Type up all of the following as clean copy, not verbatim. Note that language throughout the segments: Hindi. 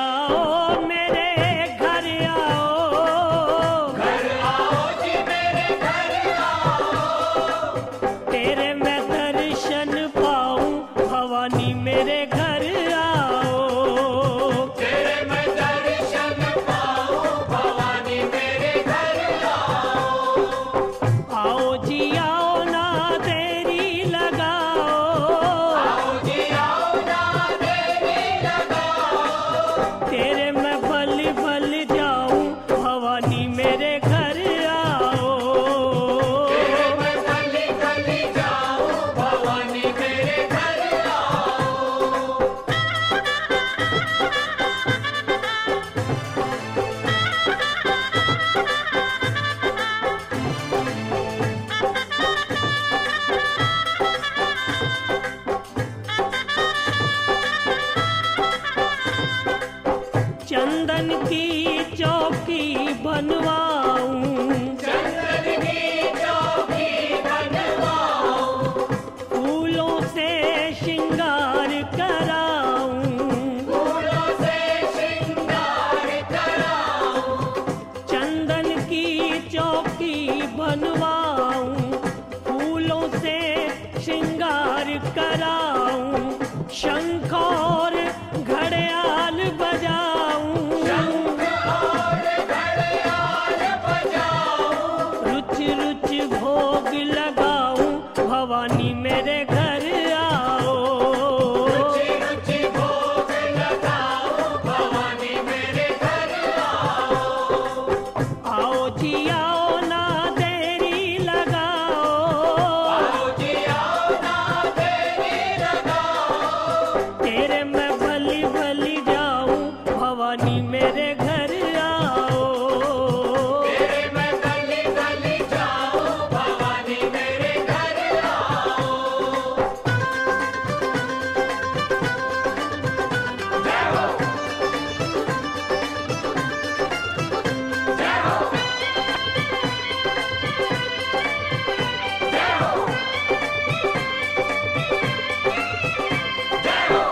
आओ मेरे घर आओ, घर आओ जी मेरे घर आओ, तेरे मैं दर्शन पाऊं भवानी मेरे घर आओ, तेरे मैं दर्शन पाऊं भवानी मेरे घर आओ, आओ जी आओ ना देरी लगाओ, आओ जी आओ ना देरी लगाओ, तेरे मैं बल बल जाऊं भवानी मेरे घर आओ, तेरे मैं गली गली जाऊं भवानी मेरे घर आओ, चंदन की चौकी बनवाऊं, चंदन की चौकी बनवाऊं, फूलों से श्रृंगार कराऊं, फूलों से श्रृंगार कराऊं, चंदन की चौकी बनवाऊं, फूलों से श्रृंगार कराऊं, शंख और घड़ियाल बजाऊं, शंख और घड़ियाल बजाऊं, रुच रुच भोग लगाऊं भवानी मेरे घर आओ, रुचि रुचि भोग लगाऊं भवानी मेरे घर आओ, आओ जी आओ ना देरी लगाओ, आओ जी आओ ना देरी लगाओ, तेरे मैं बलि बलि जाऊं भवानी मेरे घर आओ, तेरे मैं गली गली जाऊं भवानी मेरे घर आओ, जय हो जय हो जय हो जय हो,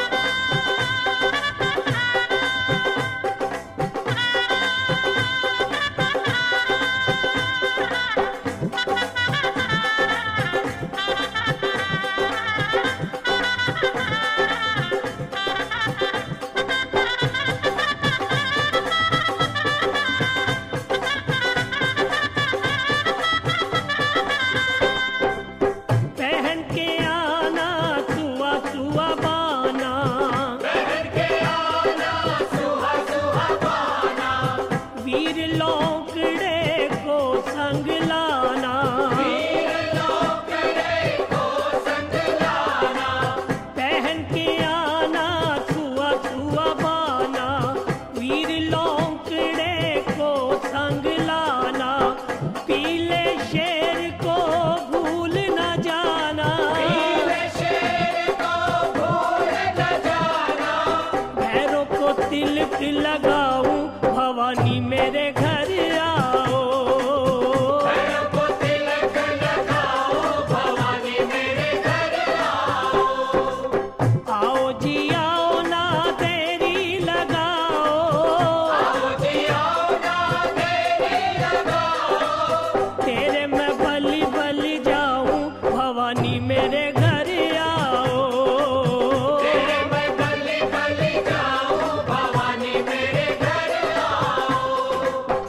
पहन के आना सुआ सुआ बाना, पहन के आना सुहा सुहा पाना, वीर लौकड़े को संग लाना, वीर लोकड़े को संग लाना, पहन के आना सुआ सुआ बाना, वीर लौकड़े को संग लाना, पीले शेर को भूल न जाना, पीले शेर को भूल न जाना, भैरों को तिलक लगाऊं भवानी मेरे घर आओ, भैरव को तिलक लगाओ भवानी मेरे घर आओ, आओ जी आओ ना देरी लगाओ, आओ जी आओ ना देरी लगाओ, तेरे मैं बलि बलि जाऊं भवानी मेरे घर आओ, तेरे मैं गली गली जाऊं भवानी मेरे घर आओ,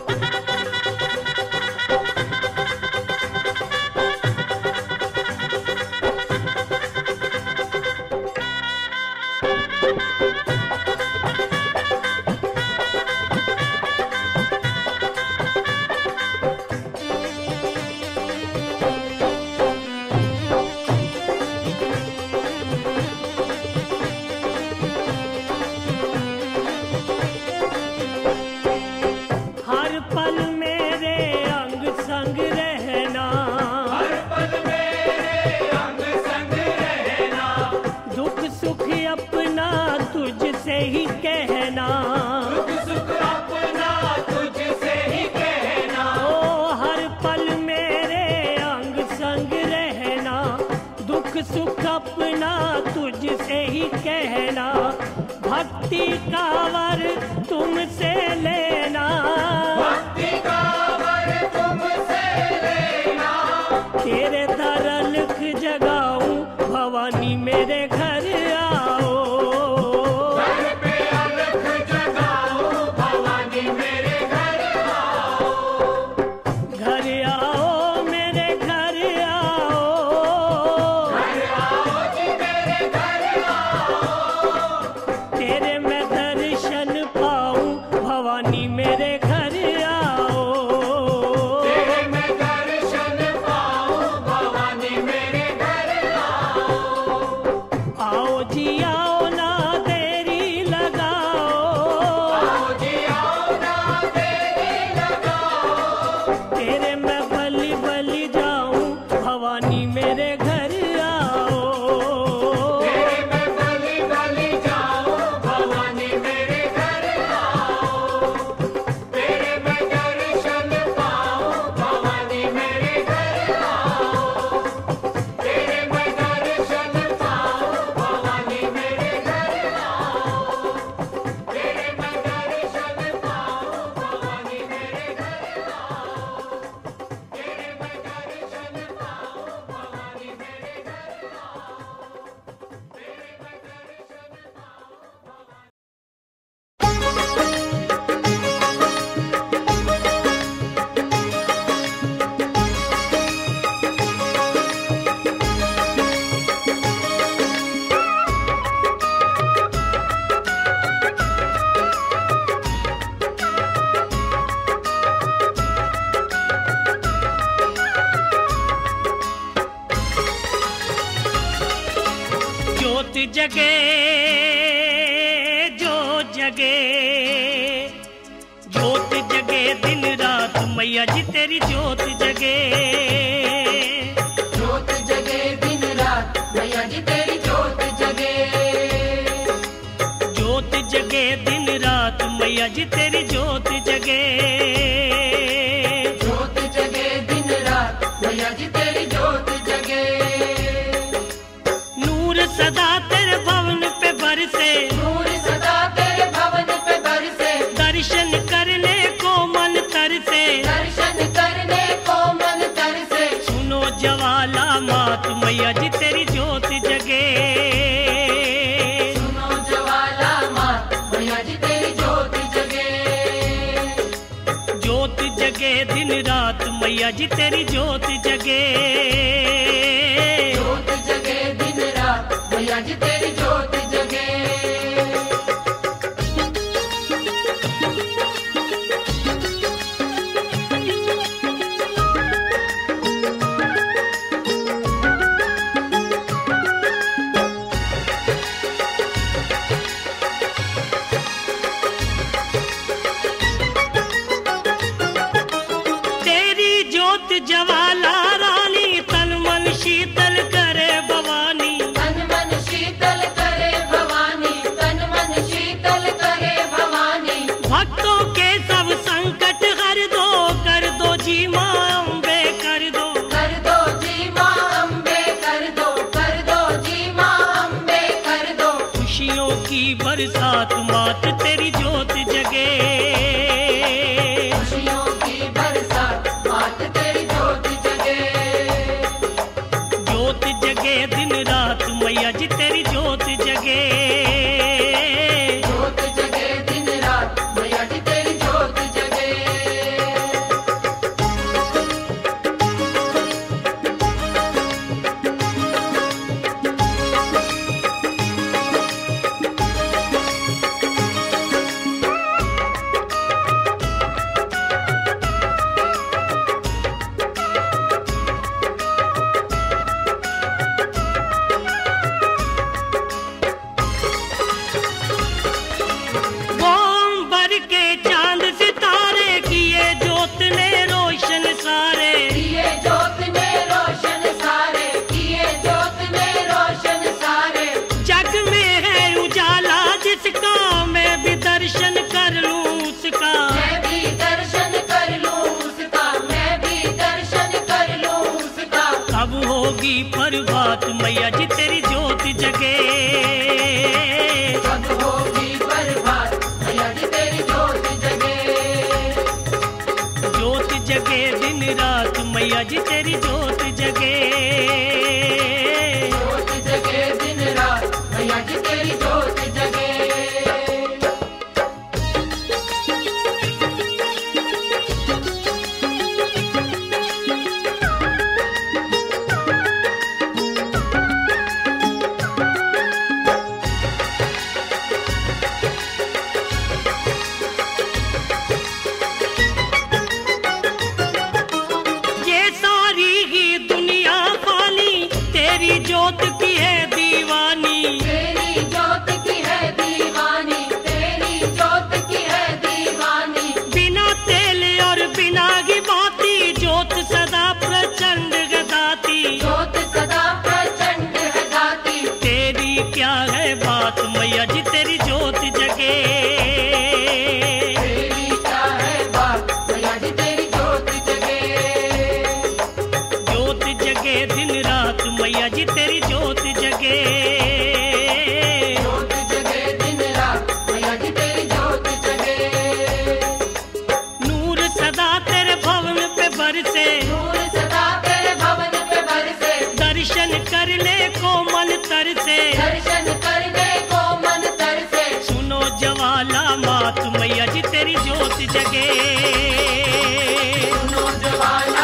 हर पल मेरे अंग संग रहना, हर पल मेरे अंग संग रहना, दुख सुख अपना तुझसे ही कहना, दुख सुख अपना तुझसे ही कहना, ओ हर पल मेरे अंग संग रहना, दुख सुख अपना तुझसे ही कहना, भक्ति का वर भवानी मेरे घर आओ। तेरे मैं दर्शन पाऊं भवानी मेरे घर आओ। आओ जी आओ ना देरी लगाओ। आओ जी आओ ना देरी लगाओ। तेरे मैं बलि बलि जाऊं भवानी मेरे घर आओ। तेरे मैं बलि बलि जाऊं भवानी मेरे घर आओ। तेरे मैं दर्शन पाऊं भवानी मेरे घर आओ। तेरे मैं दर्शन पाऊं भवानी मेरे घर आओ। तेरे मैं दर्शन पाऊं भवानी मेरे घर आओ। तेरे मैं दर्शन पाऊं भवानी मेरे घर ज्योत जगे जो जगे, ज्योत जगे दिन रात मैया जी तेरी ज्योत जगे। ज्योत जगे दिन रात मैया जी तेरी ज्योत जगे। ज्योत जगे दिन रात मैया जी तेरी ज्योत जगे। ज्योत जगे दिन रात मैया जी तेरी ज्योत जगे। नूर सदा तेरे भवन पे बरसे, नूर सदा तेरे भवन पे बरसे। दर्शन करने को मन तरसे। दर्शन करने को मन तरसे। सुनो ज्वाला मात मैया जी तेरी ज्योत जगे। सुनो ज्वाला मात मैया जी तेरी ज्योत जगे। ज्योत जगे दिन रात मैया जी तेरी ज्योत जगे। ज्योत जगे दिन रात मैया जी तेरी ज्योत जगे। तेरी ज्योत ज्वाला रानी तन मन शीतल करे भवानी। तन मन शीतल करे भवानी। तन मन शीतल करे भवानी। भक्तों के सब संकट हर दो, कर दो जी माँ अम्बे कर दो। कर दो जी माँ अम्बे कर दो। कर दो जी माँ अम्बे कर दो। खुशियों की बरसात मात तेरी ज्योत जगे। खुशियों की बरसात मात तेरी ज्योत जगे। ज्योत जगे दिन रात मैया जी तेरी ज्योत जगे। ज्योत जगे दिन रात मैया जी तेरी ज्योत जगे। गोंबर के चांद सितारे किए ज्योत ने रोशन सारे। किए ज्योत ने रोशन सारे। किए ज्योत ने रोशन सारे। जग में है उजाला जिसका मैं भी दर्शन कर लूं उसका। मैं भी दर्शन कर लूं उसका। मैं भी दर्शन कर लूं उसका। कब होगी प्रभात मैया जी तेरी ज्योत जगे। कब होगी बर्बाद मैया जी तेरी ज्योत जगे। ज्योत जगे दिन रात मैया जी तेरी ज्योत जगे। ज्योत जगे दिन रात मैया जी तेरी ज्योत जगे। रात मैया जी तेरी जोत जगे। सुनो जवान